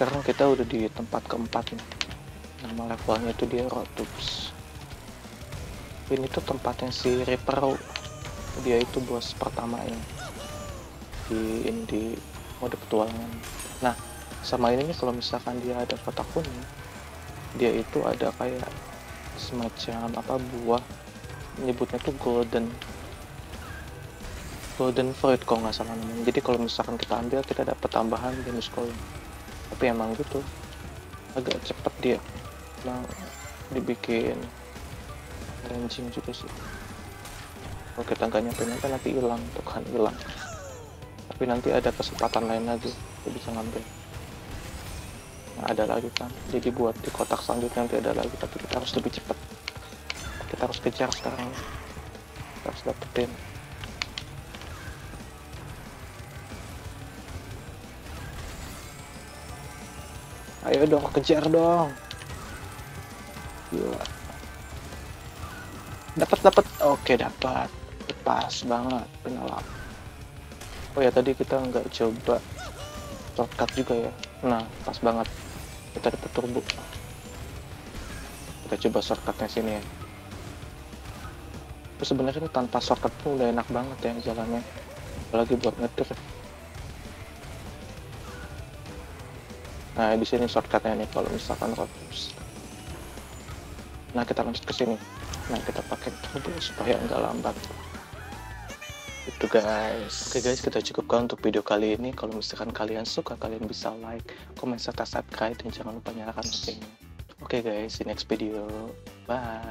Sekarang kita udah di tempat keempat nih. Nama levelnya itu dia Rotubs. Ini tuh tempatnya si Reaper. Dia itu bos pertamanya di mode petualangan. Nah, sama ini nih, kalau misalkan dia ada kotak kuning, dia itu ada kayak semacam apa buah, nyebutnya tuh golden fruit kalau nggak salah namanya. Jadi kalau misalkan kita ambil, kita dapat tambahan bonus koin. Tapi emang gitu, agak cepet dia. Nah, dibikin ranging juga sih. Kalau kita nggak nyampe nanti hilang, tuh kan hilang. Tapi nanti ada kesempatan lain lagi, kita bisa ngambil. Nah, ada lagi kan. Jadi buat di kotak selanjutnya nanti ada lagi, tapi kita harus lebih cepat. Kita harus kejar sekarang. Kita harus dapetin. Ayo dong, kejar dong. Gila. Dapat. Oke, dapat. Pas banget penyelap. Oh ya, tadi kita nggak coba shortcut juga ya. Nah, pas banget. Kita dapat turbo. Kita coba shortcutnya sini ya. Terus sebenarnya tanpa shortcut pun udah enak banget ya jalannya. Apalagi buat ngetir. Nah, di sini shortcutnya nih kalau misalkan Rotubs. Nah, kita lanjut ke sini. Nah, kita pakai turbo supaya nggak lambat. Itu guys. Oke guys, kita cukupkan untuk video kali ini. Kalau misalkan kalian suka, kalian bisa like, comment, serta subscribe, dan jangan lupa nyalakan loncengnya. Oke guys, see you next video. Bye.